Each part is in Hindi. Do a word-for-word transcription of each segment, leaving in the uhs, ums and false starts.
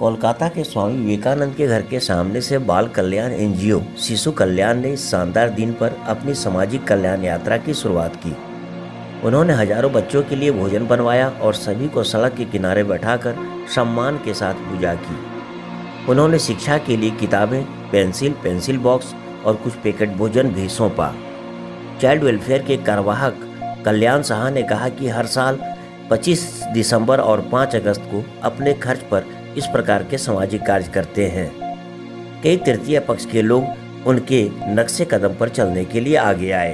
कोलकाता के स्वामी विवेकानंद के घर के सामने से बाल कल्याण एनजीओ शिशु कल्याण ने इस शानदार दिन पर अपनी सामाजिक कल्याण यात्रा की शुरुआत की। उन्होंने हजारों बच्चों के लिए भोजन बनवाया और सभी को सड़क के किनारे बैठाकर सम्मान के साथ पूजा की। उन्होंने शिक्षा के लिए किताबें, पेंसिल, पेंसिल बॉक्स और कुछ पैकेट भोजन भी सौंपा। चाइल्ड वेलफेयर के कार्यवाहक कल्याण साहा ने कहा कि हर साल पच्चीस दिसंबर और पाँच अगस्त को अपने खर्च पर इस प्रकार के सामाजिक कार्य करते हैं। कई तृतीय पक्ष के लोग उनके नक्शे कदम पर चलने के लिए आगे आए।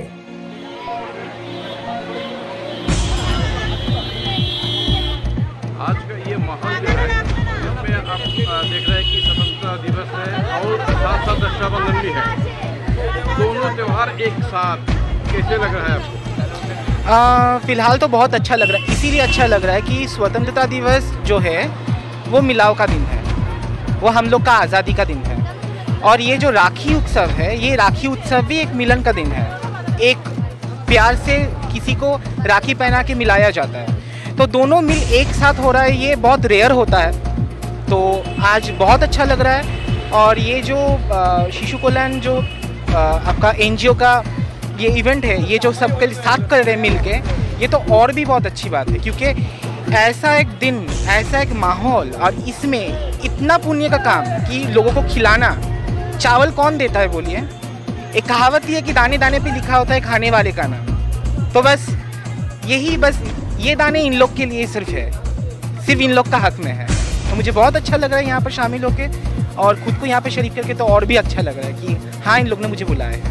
आज का ये माहौल जो है इसमें आप देख रहे हैं कि स्वतंत्रता दिवस है और साथ साथ रक्षाबंधन भी है। दोनों त्यौहार एक साथ कैसे लग रहा है आपको? फ़िलहाल तो बहुत अच्छा लग रहा है। इसीलिए अच्छा लग रहा है कि स्वतंत्रता दिवस जो है वो मिलाव का दिन है, वो हम लोग का आज़ादी का दिन है। और ये जो राखी उत्सव है, ये राखी उत्सव भी एक मिलन का दिन है। एक प्यार से किसी को राखी पहना के मिलाया जाता है, तो दोनों मिल एक साथ हो रहा है। ये बहुत रेयर होता है, तो आज बहुत अच्छा लग रहा है। और ये जो शिशु कल्याण जो आपका एनजीओ का ये इवेंट है, ये जो सबके साथ कर रहे हैं मिल के, ये तो और भी बहुत अच्छी बात है। क्योंकि ऐसा एक दिन, ऐसा एक माहौल और इसमें इतना पुण्य का काम कि लोगों को खिलाना। चावल कौन देता है बोलिए? एक कहावत ही है कि दाने दाने पे लिखा होता है खाने वाले का नाम। तो बस यही, बस ये दाने इन लोग के लिए सिर्फ है, सिर्फ इन लोग का हक में है। तो मुझे बहुत अच्छा लग रहा है यहाँ पर शामिल होके, और खुद को यहाँ पर शरीक करके तो और भी अच्छा लग रहा है कि हाँ, इन लोग ने मुझे बुलाया है।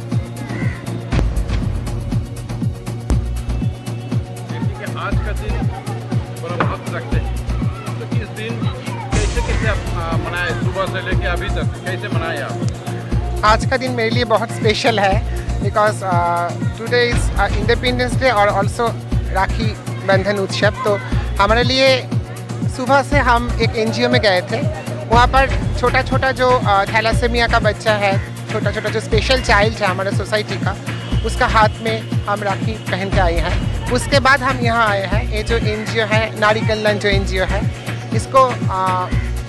आज का दिन बड़ा महत्व रखते हैं, तो इस दिन कैसे कैसे आप मनाए? सुबह से लेके अभी तक कैसे मनाए आप? आज का दिन मेरे लिए बहुत स्पेशल है, because today is Independence Day और ऑल्सो राखी बंधन उत्सव। तो हमारे लिए सुबह से हम एक एनजीओ में गए थे। वहाँ पर छोटा छोटा जो थैलासेमिया का बच्चा है, छोटा छोटा जो स्पेशल चाइल्ड है हमारे सोसाइटी का, उसका हाथ में हम राखी पहन के आए हैं। उसके बाद हम यहाँ आए हैं। ये जो एनजीओ है, नारी कल्याण जो एनजीओ है, इसको आ,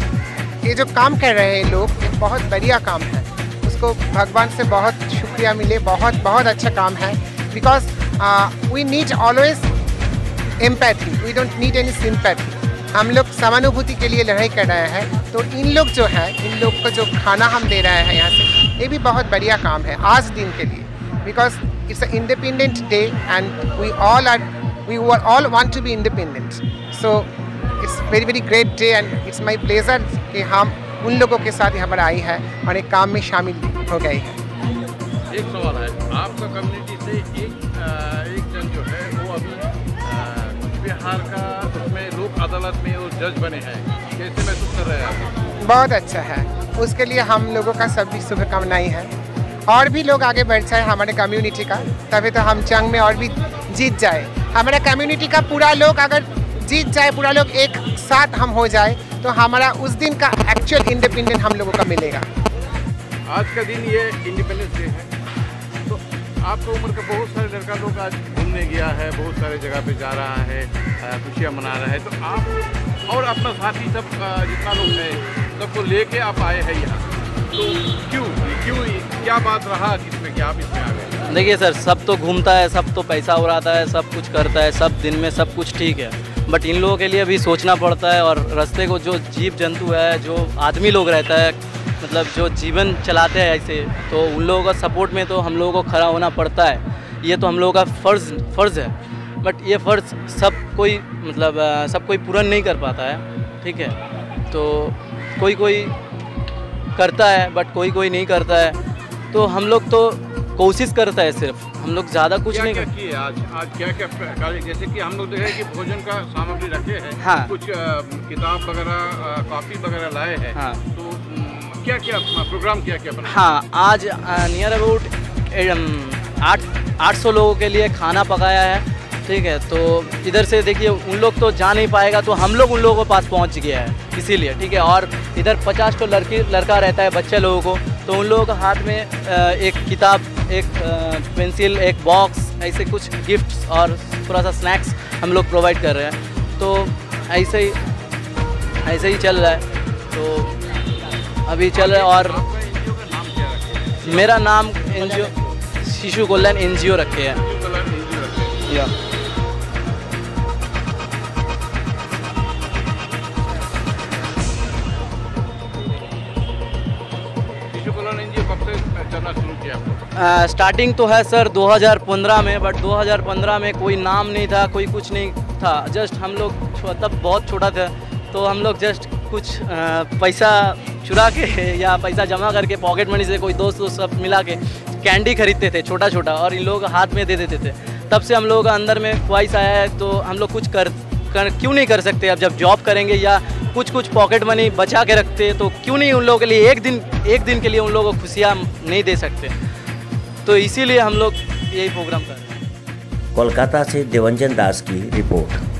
ये जो काम कर रहे हैं लोग, ये बहुत बढ़िया काम है। उसको भगवान से बहुत शुक्रिया मिले। बहुत बहुत अच्छा काम है, because we need always empathy, we don't need any sympathy. हम लोग समानुभूति के लिए लड़ाई कर रहे हैं। तो इन लोग जो है, इन लोग को जो खाना हम दे रहे हैं यहाँ से, ये भी बहुत बढ़िया काम है आज दिन के लिए, because it's an independent day and we all are we all want to be independent, so it's very very great day and it's my pleasure कि हम उन लोगों के साथ यहाँ पर आई है और एक काम में शामिल हो गए हैं। एक सवाल है, आपका कम्युनिटी से एक एक जन जो है वो अभी कुछ बिहार का उसमें लोक अदालत में वो जज बने हैं, कैसे महसूस कर रहे हैं आप? बहुत अच्छा है, उसके लिए हम लोगों का सभी शुभकामनाएं हैं। और भी लोग आगे बढ़ जाए हमारे कम्युनिटी का, तभी तो हम जंग में और भी जीत जाए। हमारा कम्युनिटी का पूरा लोग अगर जीत जाए, पूरा लोग एक साथ हम हो जाए, तो हमारा उस दिन का एक्चुअल इंडिपेंडेंस हम लोगों का मिलेगा। आज का दिन ये इंडिपेंडेंस डे है, तो आपका उम्र का बहुत सारे लड़का लोग आज घूमने गया है, बहुत सारे जगह पे जा रहा है, खुशियाँ मना रहा है। तो आप और अपना साथी सब जितना लोग है, सबको लेके आप आए हैं यहाँ, तो क्यों क्यों क्या बात रहा जिसमें कि आप इसमें आ गए? देखिए सर, सब तो घूमता है, सब तो पैसा उड़ाता है, सब कुछ करता है, सब दिन में सब कुछ ठीक है, बट इन लोगों के लिए भी सोचना पड़ता है। और रास्ते को जो जीव जंतु है, जो आदमी लोग रहता है, मतलब जो जीवन चलाते हैं ऐसे, तो उन लोगों का सपोर्ट में तो हम लोगों को खड़ा होना पड़ता है। ये तो हम लोगों का फ़र्ज़ फ़र्ज़ है, बट ये फ़र्ज़ सब कोई मतलब सब कोई पूरा नहीं कर पाता है, ठीक है। तो कोई कोई करता है, बट कोई कोई नहीं करता है। तो हम लोग तो कोशिश करता है, सिर्फ हम लोग ज़्यादा कुछ क्या नहीं क्या किए आज? आज क्या क्या कार्य, जैसे कि हम लोग देखे कि भोजन का सामग्री रखे हैं, हाँ, कुछ किताब वगैरह, कॉपी वगैरह लाए हैं, हाँ, तो क्या क्या प्रोग्राम क्या क्या बना? हाँ, आज नियर अबाउट आठ आठ सौ लोगों के लिए खाना पकाया है, ठीक है। तो इधर से देखिए, उन लोग तो जा नहीं पाएगा, तो हम लोग उन लोगों के पास पहुंच गया है, इसीलिए, ठीक है। और इधर पचास तो लड़की लड़का रहता है, बच्चे लोगों को, तो उन लोगों के हाथ में एक किताब, एक पेंसिल, एक बॉक्स, ऐसे कुछ गिफ्ट्स और थोड़ा सा स्नैक्स हम लोग प्रोवाइड कर रहे हैं। तो ऐसे ही ऐसे ही चल रहा है। तो अभी चल रहा है। और आपका एनजीओ का नाम क्या रखे? मेरा नाम एनजीओ शिशु कल्याण एनजीओ रखे हैं। शिशु कल्याण एनजीओ रखे हैं। या शिशु कल्याण एनजीओ कब से चलना शुरू किया आपको? स्टार्टिंग तो है सर दो हज़ार पंद्रह में, बट दो हज़ार पंद्रह में कोई नाम नहीं था, कोई कुछ नहीं था। जस्ट हम लोग तब बहुत छोटा था, तो हम लोग जस्ट कुछ आ, पैसा चुरा के या पैसा जमा करके पॉकेट मनी से कोई दोस्त दोस्त सब मिला के कैंडी खरीदते थे छोटा छोटा, और इन लोगों को हाथ में दे देते थे। तब से हम लोगों का अंदर में ख्वाहिश आया है, तो हम लोग कुछ कर, कर क्यों नहीं कर सकते। अब जब जॉब करेंगे या कुछ कुछ पॉकेट मनी बचा के रखते, तो क्यों नहीं उन लोगों के लिए एक दिन एक दिन के लिए उन लोगों को खुशियाँ नहीं दे सकते। तो इसीलिए हम लोग यही प्रोग्राम कर रहे हैं। कोलकाता से देवंजन दास की रिपोर्ट।